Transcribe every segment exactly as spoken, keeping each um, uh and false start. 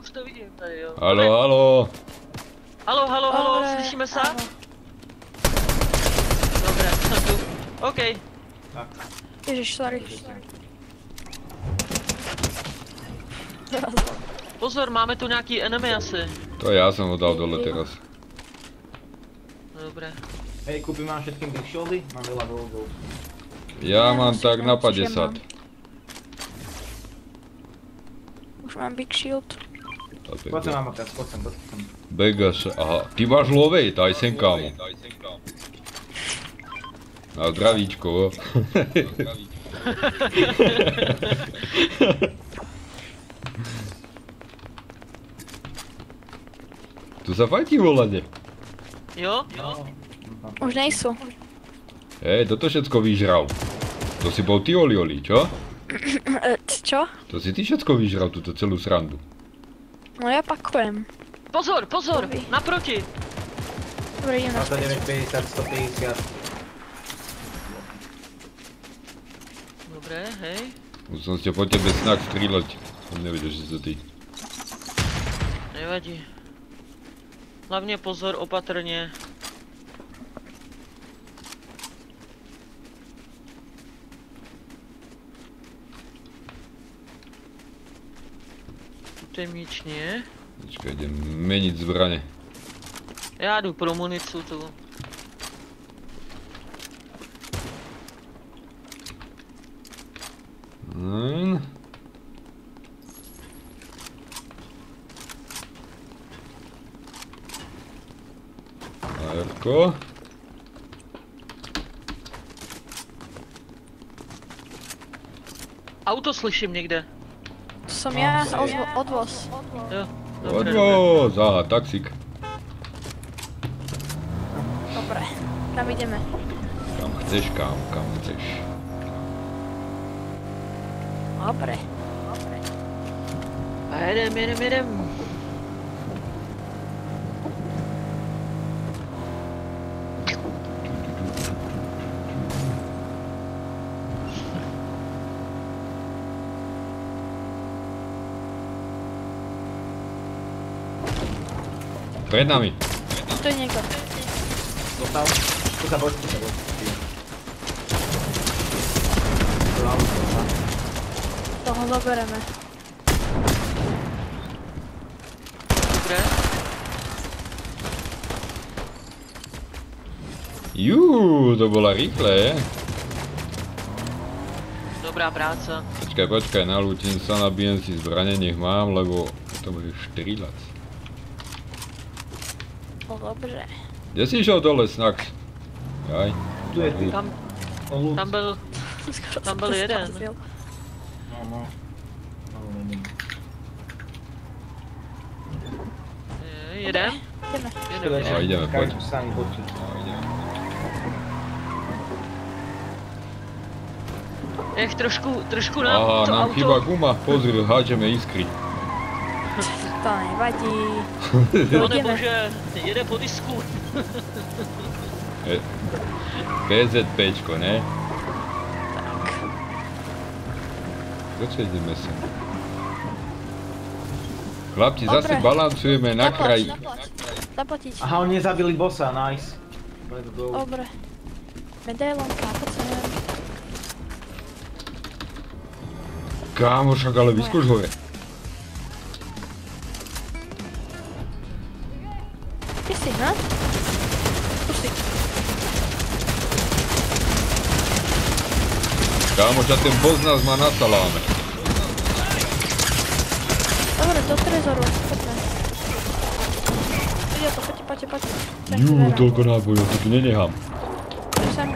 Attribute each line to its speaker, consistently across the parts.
Speaker 1: už to vidím tady, jo.
Speaker 2: Halo, halo.
Speaker 1: Halo, halo, halo, slyšíme se? Dobré, jsem tu. OK.
Speaker 3: Ježiš, sorry.
Speaker 1: Pozor, máme tu nějaký enemy asi.
Speaker 2: To já jsem ho dal dole teraz.
Speaker 1: Dobré.
Speaker 4: Hej, kúpim vám všetkým big shieldy, mám veľa goldov.
Speaker 2: Já mám tak na padesát.
Speaker 3: Už mám big shield.
Speaker 4: Poď sem, Amakas, poď sem, poď sem.
Speaker 2: Begaš, aha. Ty máš lovej, daj sem kámo. Na zdravíčko. Tu sa fajtí volade.
Speaker 1: Jo?
Speaker 4: No.
Speaker 3: Už nejsou.
Speaker 2: Hej, toto všetko vyžral. To si bol ty Oli Oli, čo?
Speaker 3: Čo?
Speaker 2: To si ty všetko vyžral, túto celú srandu.
Speaker 3: No ja pakujem.
Speaker 1: Pozor, pozor, naproti.
Speaker 3: Dobre, idem na
Speaker 4: dvadsaťdeväť päťdesiat, stopäťdesiat.
Speaker 1: Dobré, hej.
Speaker 2: Už som ste po tebe snak strieľať. Som nevedel, že si to ty.
Speaker 1: Nevadí. Hlavně pozor, opatrně. Tu je míč, nie?
Speaker 2: Počkaj, idem meniť zbrane.
Speaker 1: Já jdu pro municu tu.
Speaker 2: Hmm. Ajerko.
Speaker 1: Auto slyším někde.
Speaker 3: To som ja, odvo odvoz.
Speaker 1: Jo, dobré, dobré.
Speaker 2: Odvoz, aha, taxík.
Speaker 3: Dobre, tam ideme.
Speaker 2: Kam chceš, kam, kam chceš.
Speaker 3: Dobre.
Speaker 1: A jedem, jedem, jedem.
Speaker 2: Pred nami.
Speaker 3: Tu je niekto.
Speaker 4: Dostal. Tu sa boď, tu sa boď. Tu auto, dostal.
Speaker 3: Toho zobereme.
Speaker 1: Dobré.
Speaker 2: Juuu, to bola rýchle, je?
Speaker 1: Dobrá práce.
Speaker 2: Počkaj, počkaj, nalútim sa, nabijem si zbrane, nech mám, lebo to môžeš štrýľať.
Speaker 3: No dobře.
Speaker 2: Kde si išiel dole, Snax? Jaj.
Speaker 4: Tu je ty.
Speaker 1: Tam, tam byl, tam byl jeden.
Speaker 4: No, no. No, nevím.
Speaker 1: Je, jedem?
Speaker 3: Ideme.
Speaker 1: Jedem,
Speaker 2: No,
Speaker 1: jedem.
Speaker 2: ideme, poď.
Speaker 4: Každý sami boky.
Speaker 2: No, ideme.
Speaker 1: Jak trošku, trošku nám
Speaker 2: Aha,
Speaker 1: to
Speaker 2: nám
Speaker 1: auto...
Speaker 2: chýba guma, pozri, hádžeme iskry.
Speaker 3: To nevadí.
Speaker 1: No nebo že jede po disku.
Speaker 2: PZPčko, ne? Prečo ideme sem? Chlapci,
Speaker 3: Dobre.
Speaker 2: zase balancujeme na
Speaker 3: Zaplať,
Speaker 2: kraji.
Speaker 3: zaplať. Zaplatiť.
Speaker 4: Aha, oni zabili bossa, nice. Let's go.
Speaker 3: Dobre. Medailonka, poď sem.
Speaker 2: Kámo, však ale vyskoč hore.
Speaker 3: Ty si, ne? Pusti.
Speaker 2: Kámo, ťa ten boss nás má na saláme.
Speaker 3: Dobre, do trezoru, poďme. Ide to, poďte, poďte, poďte.
Speaker 2: Jú, toľko nábojov, to tu nenechám.
Speaker 3: Poď sem.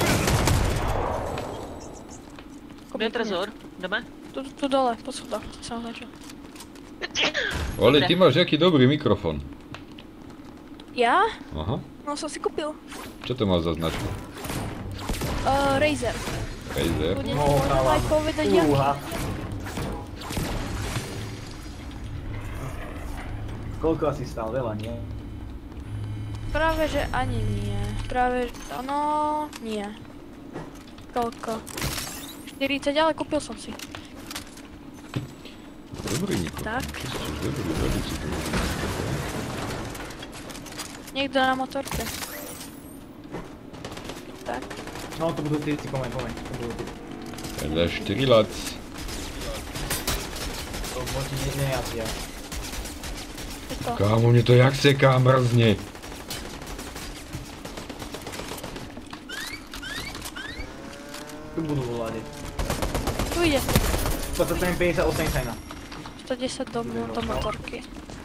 Speaker 1: Kde je trezor? Jdeme?
Speaker 3: Tu, tu dole, po schodách, to sa označil.
Speaker 2: Oli, ty máš aký dobrý mikrofón.
Speaker 3: Ja?
Speaker 2: Aha.
Speaker 3: No som si kúpil.
Speaker 2: Čo to má za značku?
Speaker 3: Uh, Razer.
Speaker 2: Razer.
Speaker 3: Budete
Speaker 4: No,
Speaker 3: možno
Speaker 4: chávam.
Speaker 3: aj povedať, jaký.
Speaker 4: Uha. Koľko asi stál? Veľa, nie?
Speaker 3: Práve, že ani nie. Práve, no, nie. Koľko? štyridsať, ale kúpil som si.
Speaker 2: Dobrý, Niko.
Speaker 3: Tak.
Speaker 2: Ty si dobrý, veľmi si dobrý.
Speaker 3: Niekto na motorke. Tak.
Speaker 4: No to budú ty, ty pomeň, pomeň. To budú ty.
Speaker 2: Teda štyri lac.
Speaker 4: To môžete ne, nejazdia.
Speaker 3: Je to.
Speaker 2: Kámo, mne to jak seká, mrzne.
Speaker 4: Tu budú volať.
Speaker 3: Tu ide.
Speaker 4: dvadsaťsedem päťdesiatosem sajna.
Speaker 3: sto desať do, do motorky.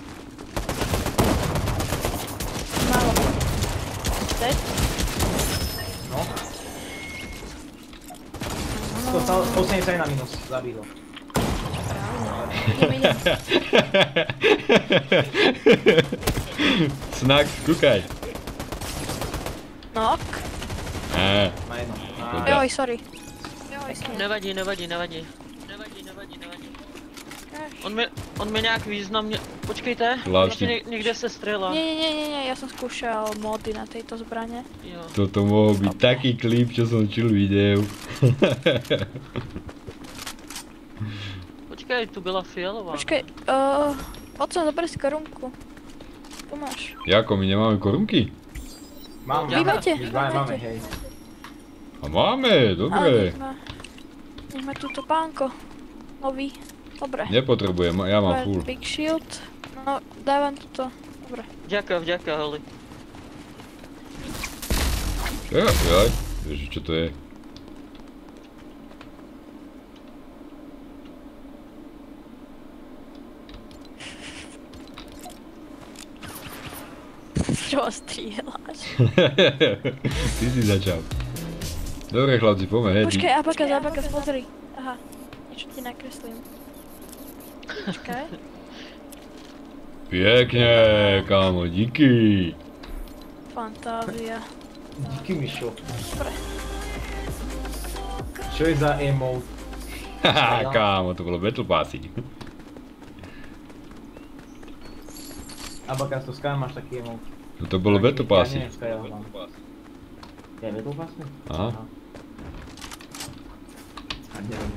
Speaker 3: Málo. Teď?
Speaker 4: No. stoosemdesiat sajna minus, zabí ho.
Speaker 3: Idem, idem.
Speaker 2: Snack, kúkaj.
Speaker 3: Nok.
Speaker 2: Á,
Speaker 4: Na jedno.
Speaker 2: Škoda.
Speaker 3: Joj, sorry. Joj, sorry.
Speaker 1: Nevadí, nevadí, nevadí. Nevadí, nevadí, nevadí.
Speaker 3: Jež.
Speaker 1: On mi, on mi nějak významně... Počkejte,
Speaker 2: Zvláštní.
Speaker 1: ještě ně, někde se střela.
Speaker 3: Nie, nie, nie, nie, nie, ja som skúšal mody na tejto zbrane.
Speaker 1: Jo.
Speaker 2: toto mohol byť taký klip, čo som čil videu.
Speaker 1: Počkej, tu byla fialová.
Speaker 3: Počkej, uh, poď som zober si korunku. Tu máš.
Speaker 2: Jako, my nemáme korunky?
Speaker 4: Mám,
Speaker 1: Vy
Speaker 3: máte,
Speaker 4: My
Speaker 3: vy
Speaker 4: dva máme,
Speaker 3: máte.
Speaker 4: hej.
Speaker 2: A máme,
Speaker 3: Ale
Speaker 2: dobre.
Speaker 3: nech má, nech má túto pánko. Nový. Dobre.
Speaker 2: Nepotrebujem, ja mám
Speaker 3: Dobre,
Speaker 2: full.
Speaker 3: Big shield. No, dávam túto. Dobre.
Speaker 1: Vďaka, vďaka, Holi.
Speaker 2: Ja, jaj, vieš, čo to je?
Speaker 3: Čo strieľaš?
Speaker 2: Ty si začal. Dobre chlapci, poďme, hej.
Speaker 3: Počkaj, abakas, abakas, pozri. Aha, niečo ti nakreslím. Počkaj.
Speaker 2: Pekne, kámo, díky.
Speaker 3: Fantázia.
Speaker 4: Díky, Mišo.
Speaker 3: Dobre.
Speaker 4: Čo je za emote?
Speaker 2: Haha, kámo, to bolo Battle Passy.
Speaker 4: Abakas, to Sky máš taký emote.
Speaker 2: No to bolo Battle Passy.
Speaker 4: Ja neviem, Sky, ja ho mám. Je Battle Passy?
Speaker 2: Aha.
Speaker 4: A neviem.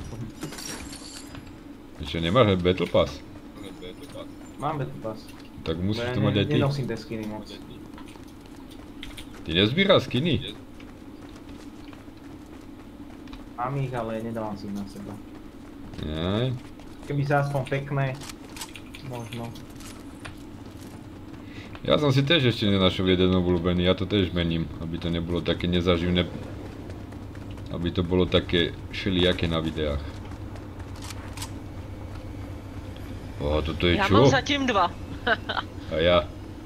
Speaker 2: Čo, nemáš Battle Pass?
Speaker 4: Mám Battle Pass.
Speaker 2: Tak musíš
Speaker 4: Ja
Speaker 2: to mať aj ty.
Speaker 4: nenosím tie skiny moc.
Speaker 2: Ty nezbíraš skiny?
Speaker 4: Mám ich, ale nedávam si ich na seba.
Speaker 2: Jaj.
Speaker 4: Keby sa aspoň pekné, možno.
Speaker 2: Ja som si tiež ešte nenašiel jeden obľúbený, ja to tiež mením, aby to nebolo také nezaživné. Aby to bolo také šelijaké na videách. Ó, toto je
Speaker 1: Já
Speaker 2: čo?
Speaker 1: mám zatím dva.
Speaker 2: A ja.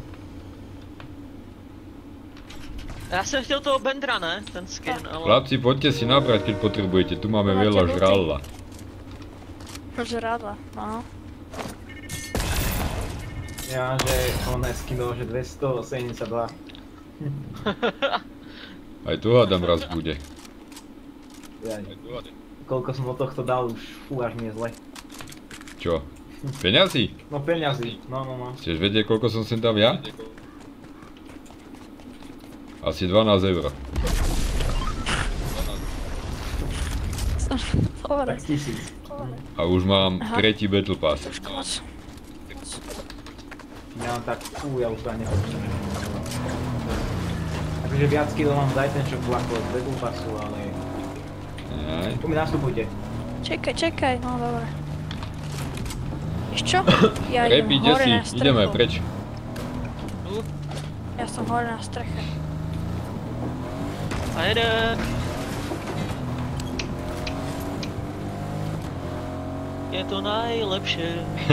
Speaker 1: Já jsem chtěl toho Bendra, ne? Ten skin, ale...
Speaker 2: Chlapci, poďte si nabrať, keď potrebujete, tu máme
Speaker 3: Máte
Speaker 2: veľa
Speaker 3: boty?
Speaker 2: žralla.
Speaker 3: Žrádla, no.
Speaker 4: Ja, že on skinul, že dvestosedemdesiatdva.
Speaker 2: Aj tu hádam raz bude.
Speaker 4: Jaj. Koľko som do tohto dal už, fú, až mi je zle.
Speaker 2: Čo? Peňazí?
Speaker 4: No peňazí, no no no.
Speaker 2: Chceš vedieť, koľko som sem dal ja? Asi dvanásť eur.
Speaker 3: Dobre.
Speaker 4: Tak tisíc.
Speaker 2: A už mám
Speaker 3: Aha.
Speaker 2: tretí Battle Pass.
Speaker 3: Trošku moc.
Speaker 4: Ja mám tak, fú, ja už to ani nepočím. Takže viac kilo mám daj ten čo ako z Battle Passu, ale...
Speaker 2: Aj.
Speaker 4: Tu mi nastupujte.
Speaker 3: Čekaj, čekaj, no dobre. Vieš čo? Ja idem
Speaker 2: Repi, kde
Speaker 3: hore
Speaker 2: si?
Speaker 3: na strechu.
Speaker 2: Ideme, preč.
Speaker 1: Tu.
Speaker 3: Ja som hore na streche.
Speaker 1: A jede. Je to najlepšie.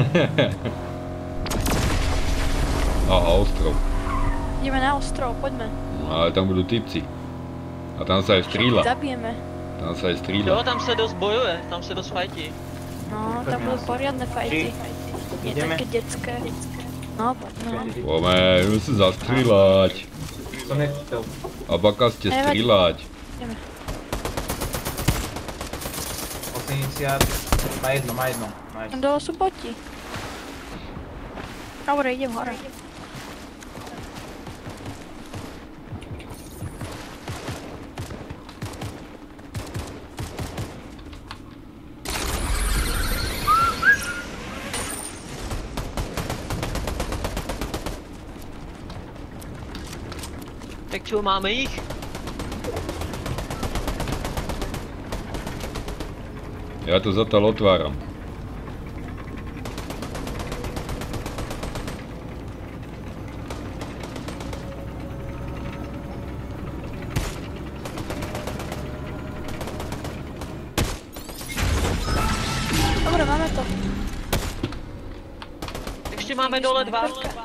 Speaker 2: Aha, ostrov.
Speaker 3: Ideme na ostrov, poďme.
Speaker 2: No, ale tam budú typci. A tam sa aj stříla.
Speaker 3: Zabijeme.
Speaker 2: Tam sa aj
Speaker 1: Jo,
Speaker 2: stříla.
Speaker 1: tam se dost bojuje, tam se dost fajtí.
Speaker 3: No, tam budú poriadne fajty. Nie
Speaker 4: Ideme?
Speaker 3: také detské. No, poď, no.
Speaker 2: Poďme, ideme sa zastřílať.
Speaker 4: Som nechcel.
Speaker 2: A baka ste
Speaker 3: Nevadí.
Speaker 2: střílať.
Speaker 3: Ideme.
Speaker 4: osemdesiat, má jedno, má jedno. Nice.
Speaker 3: Tam dole sú boti. Dobre, idem hore.
Speaker 1: Tak čo, máme ich?
Speaker 2: Ja to zatiaľ otváram.
Speaker 3: Dobre, máme to.
Speaker 1: Ešte máme dole dva.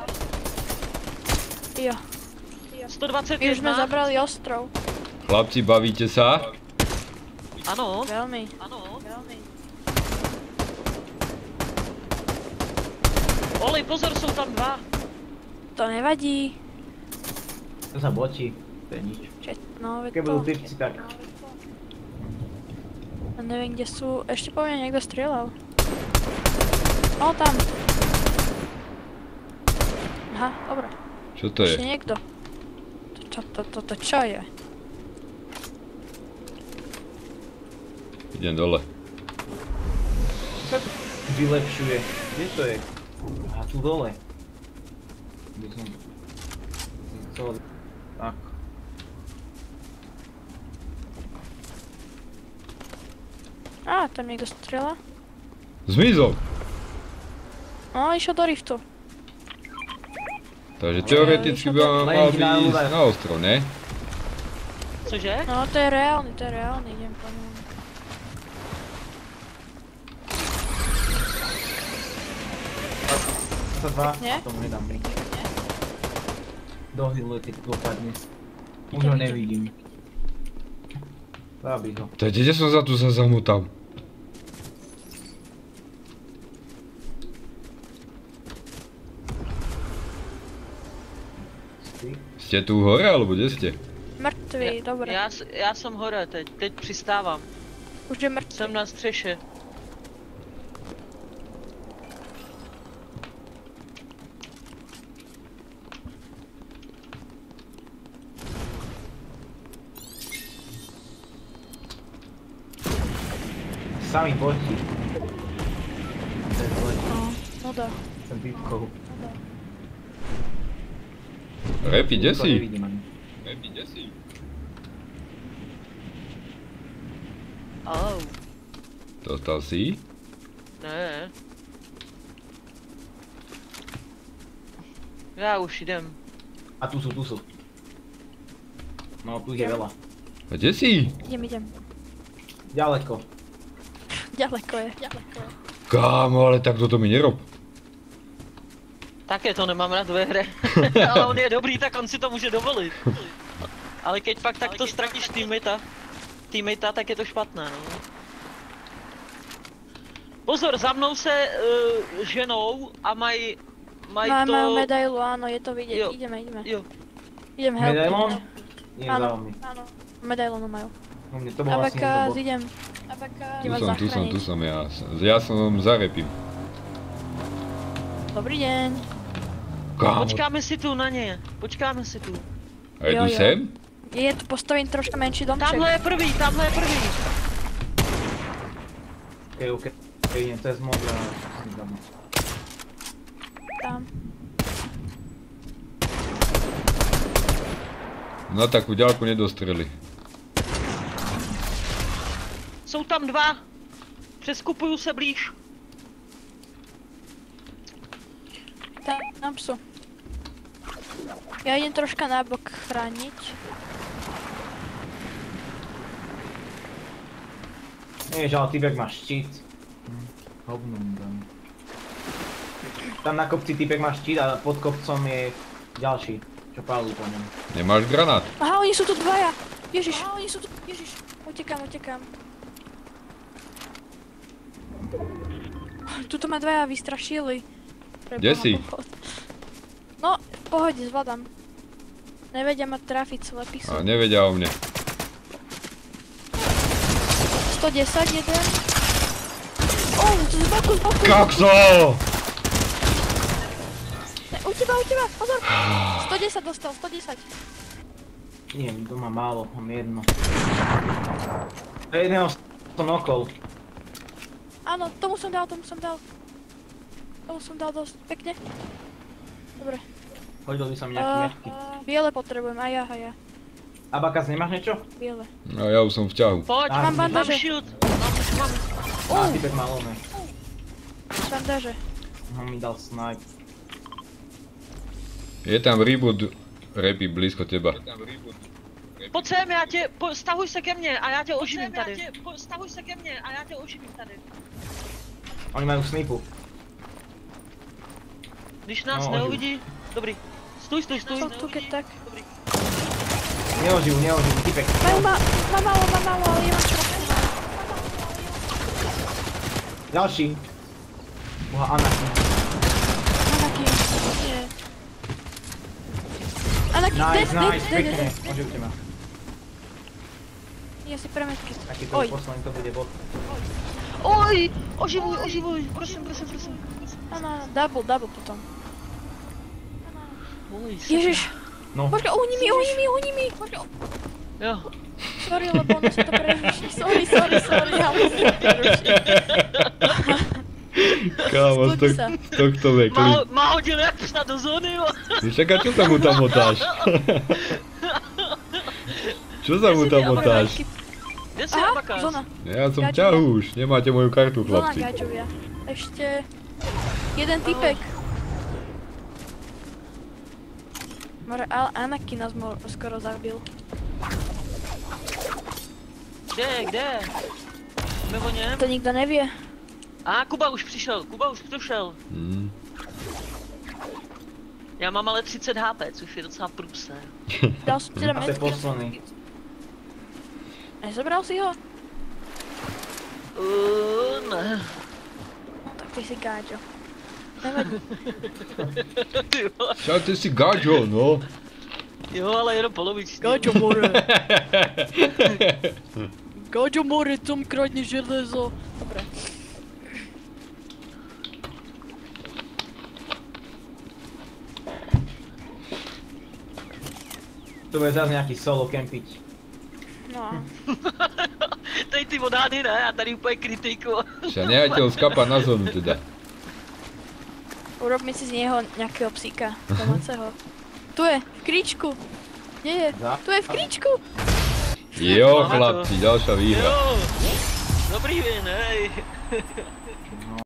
Speaker 3: Jo.
Speaker 1: sto dvacet
Speaker 3: My už sme
Speaker 1: jedna.
Speaker 3: zabrali ostrov.
Speaker 2: Chlapci, bavíte sa?
Speaker 1: Áno.
Speaker 3: Veľmi.
Speaker 1: Áno.
Speaker 3: Veľmi.
Speaker 1: Olej, pozor, sú tam dva.
Speaker 3: To nevadí.
Speaker 4: To sa bočí, to je nič.
Speaker 3: Čiže, no, veď
Speaker 4: Keď
Speaker 3: to.
Speaker 4: budú typci, tak
Speaker 3: Ja neviem, kde sú. Ešte po mne niekto strieľal. O, tam. Aha, dobre.
Speaker 2: Čo to
Speaker 3: Ešte
Speaker 2: je?
Speaker 3: niekto. To čo, to, to, to čo je?
Speaker 2: Idem dole.
Speaker 4: sa to vylepšuje. Kde to je? A tu dole. Kde som... chcel... Tak.
Speaker 3: Á, tam niekto strieľa.
Speaker 2: Zmizol!
Speaker 3: No, išiel do riftu.
Speaker 2: Takže teoreticky by mal mal by ísť na ostrov, ne?
Speaker 1: Cože?
Speaker 3: No, to je reálny, to je reálny, idem po ňom.
Speaker 4: dvadsaťdva?
Speaker 3: Nie?
Speaker 4: Tomu nedám mi. Do hyle, keď dopadne. Už ho nevidím. Zabij ho.
Speaker 2: Tak kde som za tu sa zamotal?
Speaker 4: Ty?
Speaker 2: Ste tu hore, alebo kde ste?
Speaker 3: Mŕtvý, dobre.
Speaker 1: Já, s- já jsem hore teď, teď přistávám.
Speaker 3: Už je mŕtvý.
Speaker 1: Jsem na střeše.
Speaker 4: Sami bočí. Ten zletí.
Speaker 3: No, no dá.
Speaker 4: Ten typkou.
Speaker 2: Repi, kde
Speaker 4: To
Speaker 2: si?
Speaker 4: nevidím ani.
Speaker 2: Repi, kde si?
Speaker 1: Oh,
Speaker 2: Dostal si?
Speaker 1: ne. Já už jdem.
Speaker 4: A tu sú, tu sú. No, tu ich je veľa.
Speaker 2: A kde si?
Speaker 3: Idem, idem.
Speaker 4: Ďaleko.
Speaker 3: Ďaleko je. Ďaleko je.
Speaker 2: Kámo, ale tak toto mi nerob.
Speaker 1: Také to nemám rád ve hre. Ale on je dobrý, tak on si to může dovolit. Ale keď pak takto ztratíš teammate, teammate, tak je to špatné, no. Pozor, za mnou se uh, ženou a mají mají
Speaker 3: Máme
Speaker 1: to...
Speaker 3: medailu, áno, je to vidieť.
Speaker 1: Jo.
Speaker 3: Ideme, ideme.
Speaker 1: Jo.
Speaker 3: Idem help.
Speaker 4: Medailon?
Speaker 3: idem.
Speaker 4: Nie,
Speaker 3: Áno,
Speaker 4: za mňa.
Speaker 3: áno. Medailonu majú.
Speaker 4: U mne to bol asi
Speaker 3: Abakáz,
Speaker 4: niekto bol.
Speaker 3: idem. Abakáz,
Speaker 2: Tu
Speaker 3: idem vás
Speaker 2: som, tu som, tu
Speaker 3: zachrániť.
Speaker 2: som ja. Ja som za repím.
Speaker 3: Dobrý deň.
Speaker 2: Kámo.
Speaker 1: Počkáme si tu na ně, počkáme si tu.
Speaker 2: A jedu
Speaker 3: Jo, jo.
Speaker 2: sem?
Speaker 3: Je tu postavím troška menší domček.
Speaker 1: Tamhle je prvý, tamhle je prvý.
Speaker 4: Okej, okej. Okej, idem cez mod a...
Speaker 3: Tam.
Speaker 2: Na takú ďalku nedostreli.
Speaker 1: Jsou tam dva. Přeskupuju se blíž.
Speaker 3: Tam, tam sú. Ja idem troška nabok chrániť.
Speaker 4: Nie, že ale typek má štít. Hm, hovno mu dám. Tam na kopci typek má štít a pod kopcom je ďalší, čo palú po ňom.
Speaker 2: Nemáš granát?
Speaker 3: Aha, oni sú tu dvaja. Ježiš, aha, oni sú tu, ježiš. Utekám, utekám. Tuto ma dvaja vystrašili.
Speaker 2: Kde si?
Speaker 3: No, v pohode, zvládam. Nevedia ma trafiť, slepí sú.
Speaker 2: A nevedia o mne.
Speaker 3: sto desať, jeden. Ó, z boku, z boku.
Speaker 2: Kakso!
Speaker 3: Ne, u teba, u teba, pozor. sto desať dostal, sto desať.
Speaker 4: Nie, to má málo, mám jedno. To je jedného som nokol.
Speaker 3: Áno, tomu som dal, tomu som dal. Tomu som dal dosť pekne. Dobre.
Speaker 4: Hodil by som nejaký
Speaker 3: Uh,
Speaker 4: mečky.
Speaker 3: biele potrebujem, aj ja, aj ja.
Speaker 4: Abakas, nemáš niečo?
Speaker 3: Biele.
Speaker 2: No ja už som v ťahu.
Speaker 1: Poď,
Speaker 4: Á,
Speaker 1: mám, mám
Speaker 3: bandaže.
Speaker 1: shield. Mám, mám.
Speaker 4: Á, typek má lome.
Speaker 3: Bandaže.
Speaker 4: No mi dal snipe.
Speaker 2: Je tam reboot repy blízko teba.
Speaker 1: Pojď sem, já tě, po, stahuj se ke mně a já tě oživím tady. Tě, po, stahuj se ke mně a já tě oživím tady.
Speaker 4: Oni majú snipu.
Speaker 1: Když nás
Speaker 4: No,
Speaker 1: neuvidí, dobrý. Stůj, stůj, stůj.
Speaker 3: Jsou tu keď tak.
Speaker 1: Dobrý.
Speaker 4: Neoživu, neoživu, typek.
Speaker 3: Majú ma, mám málo, mám málo, ale je mám čo.
Speaker 4: Ďalší. Boha, Anakin.
Speaker 3: Anakin, nie. Anakin, dead,
Speaker 4: Nice,
Speaker 3: dead,
Speaker 4: nice,
Speaker 3: dead,
Speaker 4: pekne.
Speaker 3: dead.
Speaker 4: Oživte ma.
Speaker 3: Ja si premedkit.
Speaker 4: Taký
Speaker 3: Oj.
Speaker 4: to posledný to bude bot.
Speaker 1: Oj, oživuj, oživuj, prosím, prosím, prosím.
Speaker 3: Áno, áno, double, double potom.
Speaker 1: Oj,
Speaker 3: Ježiš,
Speaker 4: No,
Speaker 3: počkaj, uhni mi, uhni mi, uhni mi. Počkaj,
Speaker 1: Jo.
Speaker 3: sorry, lebo ono sa to preruší. Sorry, sorry, sorry, ja musím prerušiť.
Speaker 2: Kámo, z,
Speaker 3: Skúď
Speaker 2: tok,
Speaker 3: sa.
Speaker 2: z tohto vekli.
Speaker 1: Má, má hodil jak psa do zóny, jo.
Speaker 2: Čaká, čo sa mu tam motáš? Čo sa mu tam motáš?
Speaker 1: Kde si
Speaker 3: Aha,
Speaker 1: Abakas?
Speaker 3: zóna.
Speaker 2: Ja som v
Speaker 3: Gačovia.
Speaker 2: ťahu už, nemáte moju kartu,
Speaker 3: Zóna
Speaker 2: chlapci.
Speaker 3: gačovia. Ešte jeden typek. More, ale Anakin nás mo- skoro zabil.
Speaker 1: Kde, kde? Jsme o něm?
Speaker 3: To nikto nevie.
Speaker 1: A Kuba už přišel, Kuba už přišel.
Speaker 2: Hmm.
Speaker 1: Já mám ale třicet há pé, což je docela průser.
Speaker 3: Dal som teda
Speaker 4: A to je
Speaker 3: medkit.
Speaker 4: posledný.
Speaker 3: Nezabral si ho?
Speaker 1: Uh, ne.
Speaker 3: No, tak ty si gáčo. Nevadí.
Speaker 1: Ty vole.
Speaker 2: Však ty si gačo, no.
Speaker 1: Jo, ale jenom polovičný.
Speaker 3: Gáčo more. Gáčo more, tom kradne železo. Dobre.
Speaker 4: To bude zase nejaký solo kempiť.
Speaker 3: No.
Speaker 1: Tady ty vodány ne, já tady úplně kritiku.
Speaker 2: Však nehajte ho skapať na zónu teda.
Speaker 3: Urobme si z neho nejakého psíka domáceho. Tu je, v kríčku. Kde je?
Speaker 4: Za-
Speaker 3: Tu je v kríčku.
Speaker 2: Jo,
Speaker 1: Má to.
Speaker 2: chlapci, ďalšia výhra.
Speaker 1: Jo, dobrý vin, hej.